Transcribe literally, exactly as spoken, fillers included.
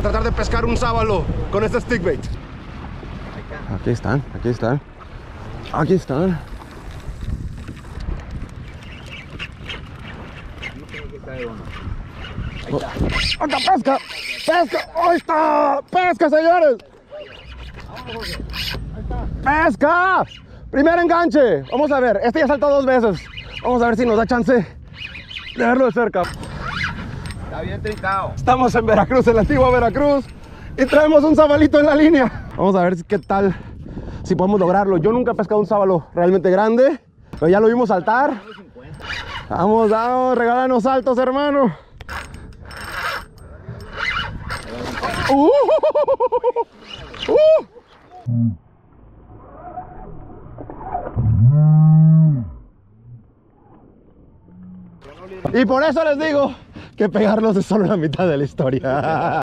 a tratar de pescar un sábalo con este stickbait. Aquí están, aquí están. Aquí están. Ahí está. ¡Anda, pesca! ¡Pesca! ¡Ahí está! ¡Pesca, señores! ¡Pesca! Primer enganche. Vamos a ver, este ya saltó dos veces. Vamos a ver si nos da chance de verlo de cerca. Está bien trincado. Estamos en Veracruz, en la antigua Veracruz, y traemos un sabalito en la línea. Vamos a ver qué tal, si podemos lograrlo. Yo nunca he pescado un sábalo realmente grande, pero ya lo vimos saltar. Vamos, vamos, regálanos saltos, hermano. Uh, uh. Y por eso les digo que pegarlos es solo la mitad de la historia.